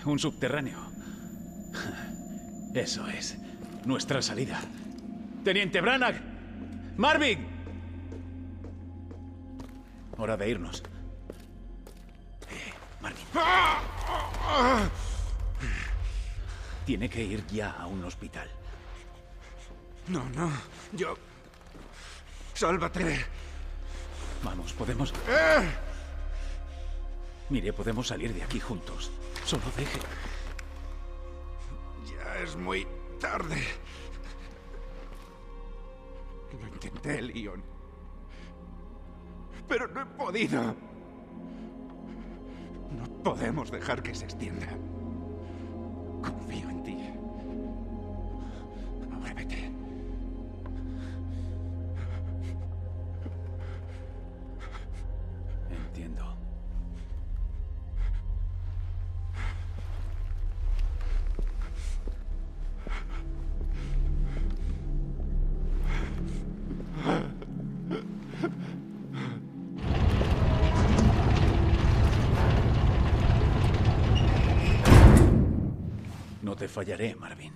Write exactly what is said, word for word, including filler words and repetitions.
un subterráneo. Eso es. Nuestra salida. ¡Teniente Branagh! ¡Marvin! Hora de irnos. Eh, Marvin. Tiene que ir ya a un hospital. No, no. Yo... Sálvate. Vamos, podemos... ¡Eh! Mire, podemos salir de aquí juntos. Solo deje... Ya es muy tarde. Lo intenté, Leon. Pero no he podido. No podemos dejar que se extienda. Confío en ti. Ahora vete. Entiendo. No te fallaré, Marvin.